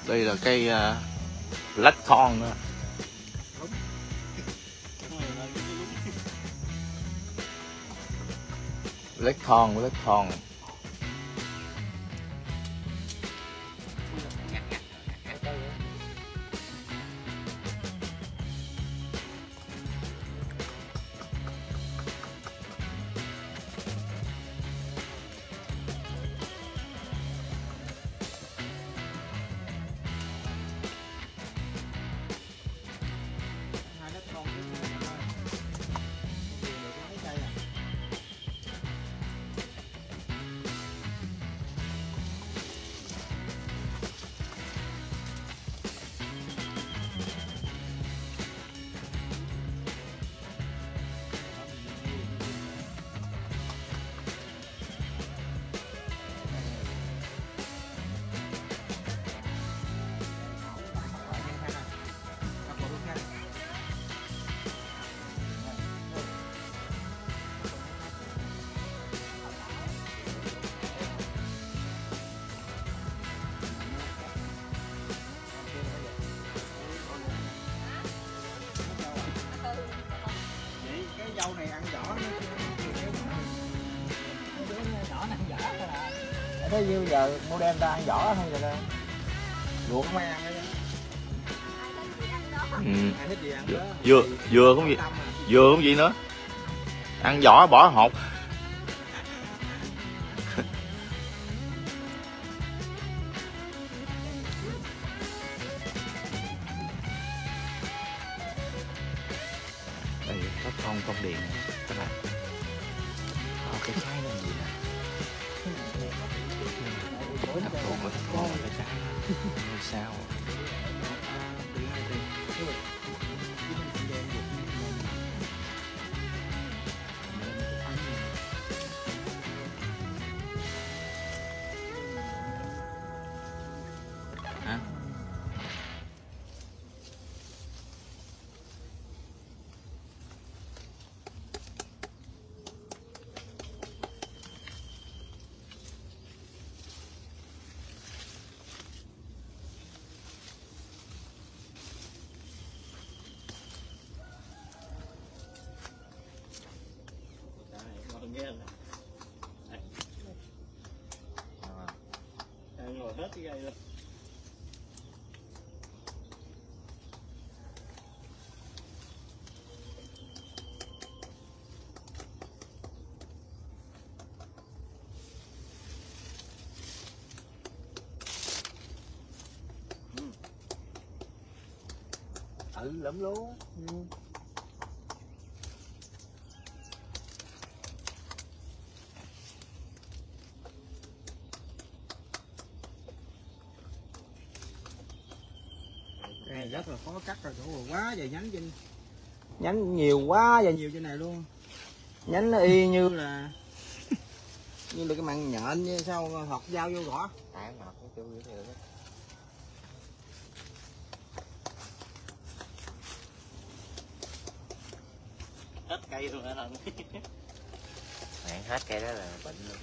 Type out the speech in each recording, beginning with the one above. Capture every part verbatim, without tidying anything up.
Đây là cây uh, lách thon đó. Lách thon, lách thon. Dâu này ăn vỏ nó nhỏ này ăn vỏ thôi à. Thế như giờ model ta ăn vỏ hay là luộc không ai ăn đó. Ừ. Ai thích gì ăn Dừa, đó. dừa, dừa cũng gì, dừa cũng gì nữa. Ăn vỏ bỏ hột. Đây có con con điện các bạn. Ờ, cái trái là gì nè? Thằng con có thằng con cái trái nó sao? Hả? Ngồi hết cái gây luôn. Ừ lắm luôn. Ừ. Cái này rất là khó cắt rồi, chỗ quá trời nhánh trên, nhánh nhiều quá và nhiều trên này luôn. Nhánh nó y như là như là cái măng nhện như sao thọt dao vô gõ. Tại mà cũng chưa biết được. Hết cây luôn hả lần. Mẹ hết cây đó là bệnh luôn.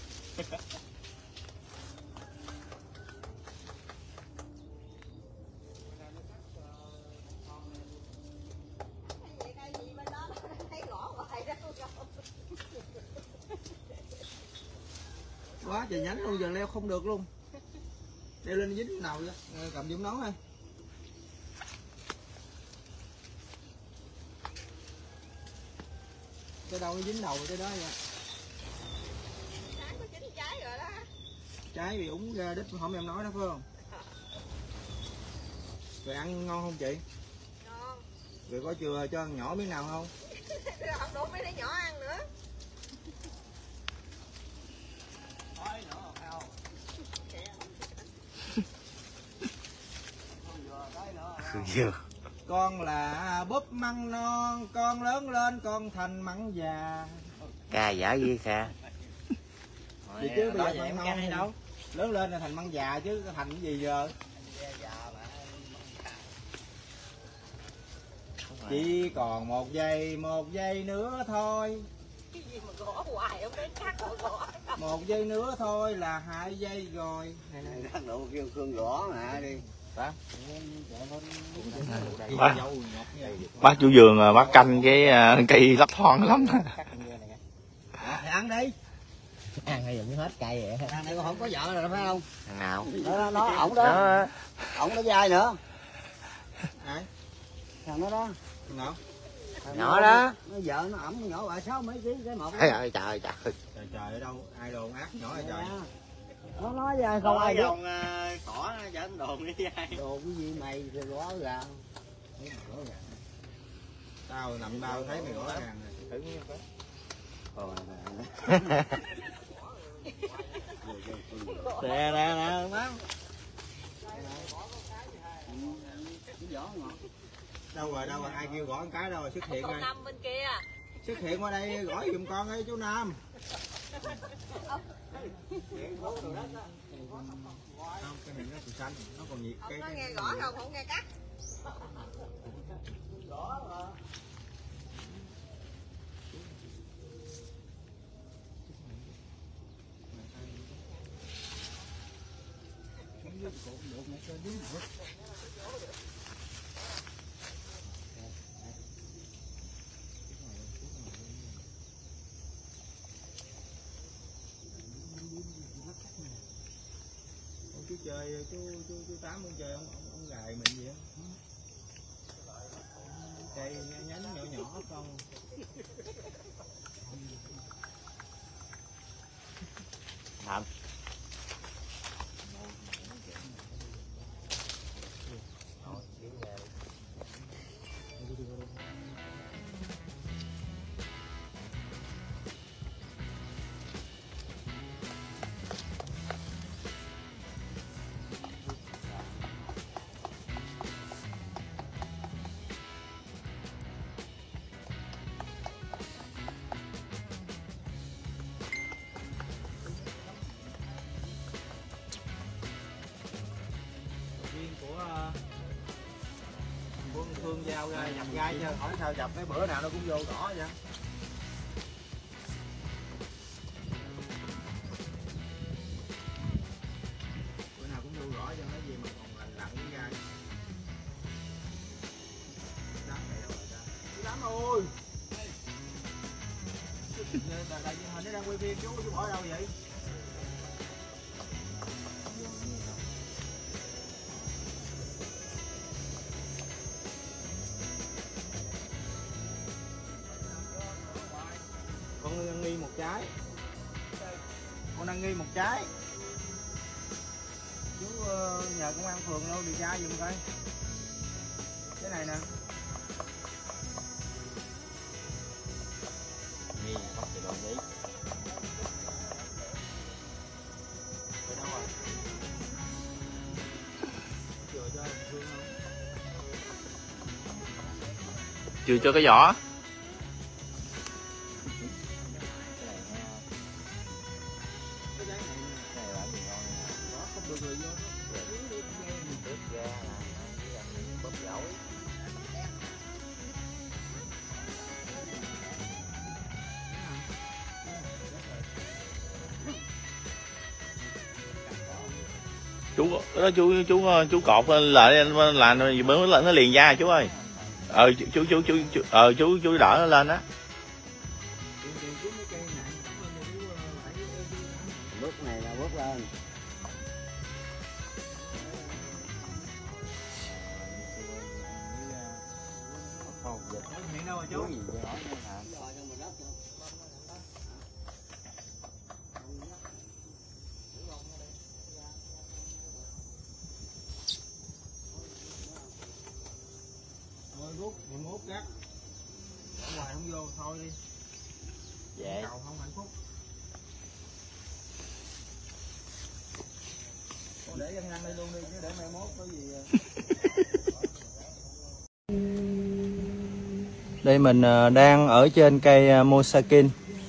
Quá trời nhánh luôn, giờ leo không được luôn. Leo lên dính đầu vậy. Cầm giống nón ha. Cái đâu nó dính đầu cái đó vậy. Trái có chín trái rồi đó. Trái bị úng ra đít hôm em nói đó phải không? Rồi ăn ngon không chị? Ngon. Rồi có chừa cho ăn nhỏ miếng nào không? Không đủ mấy đứa nhỏ ăn nữa. Dừa. Con là búp măng non, con lớn lên con thành măng già. Ca giả gì ca. Vậy chứ bây giờ măng non hay đâu? Lớn lên là thành măng già chứ thành cái gì giờ? Chỉ còn một giây, một giây nữa thôi. Cái gì mà gõ hoài không đến cắt gõ gõ. Một giây nữa thôi là hai giây rồi. Này này. Độ kêu Khương gõ mà đi. bác, bác chủ vườn bác canh cái cây lắp thon lắm. Ăn đi. Ăn hay dùng hết cây vậy. Thằng này còn không có vợ rồi phải không? Thằng nào? Nó nó ổng đó. Đó. Ổng nó dai nữa. Này. Thằng nó đó. Nhỏ. Nhỏ đó. Nó vợ nó ổng nhỏ bà sáu mấy ký cái một. Trời ơi trời ơi trời. Trời trời ở đâu? Ai đồn ác nhỏ hay trời. Nó nói ra không ai biết. Cỏ nó dẫn đồn đi ai. Đồn cái gì mày rồi gõ ra. Tao nằm bao thấy mày gõ ràng rồi. Nè nè nè má. Đâu rồi đâu rồi ai kêu gõ cái đâu rồi xuất hiện đây. Năm bên kia. Xuất hiện qua đây gõ giùm con ấy chú Nam. Không, cái này nó từ xanh, nó còn nhiệt cái. Nó nghe gõ không, không nghe cắt. Chú chơi chú chú chú Tám muốn chơi ông ông, ông gài mình gì á. Cây nhánh nhỏ nhỏ con. Thầm. Phương Phương giao ra dập gai cho hỏi sao dập cái bữa nào nó cũng vô gõ vậy. Bữa nào cũng vô gõ cho nó gì mà còn lành lặn cái gai. Đám này đâu rồi ta? Đám ơi. Đại diện hình nó đang quay phim chú chú bỏ đâu vậy? Con đang nghi một trái. Con đang nghi một trái. Chú uh, nhờ công an phường đâu điều tra giùm coi. Cái này nè. Nghi bắt thì đồng ý. Ở đâu rồi? Chưa cho Phương không? Chưa cho cái vỏ. Chú đó chú chú chú cột lại là bữa nó liền ra chú ơi. Ờ chú chú chú chú ờ chú chú đỡ nó lên á. Bước này là bước lên. Hiện đâu rồi chú? Thôi rút mười mốt cắt. Ở ngoài không vô thôi đi. Dạ. Cầu không hạnh phúc. Con để dân ăn đây luôn đi chứ để mai mốt có gì. Đây mình đang ở trên cây Mosakin.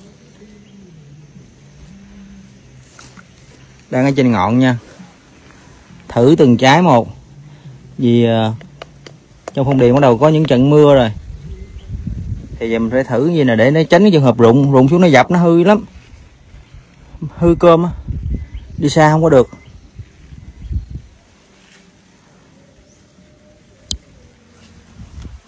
Đang ở trên ngọn nha. Thử từng trái một. Vì trong phong điền bắt đầu có những trận mưa rồi. Thì giờ mình phải thử gì nè để nó tránh cái trường hợp rụng, rụng xuống nó dập nó hư lắm. Hư cơm á. Đi xa không có được.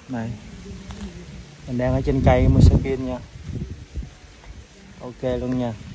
Này, mình đang ở trên cây Musakin nha. Ok luôn nha.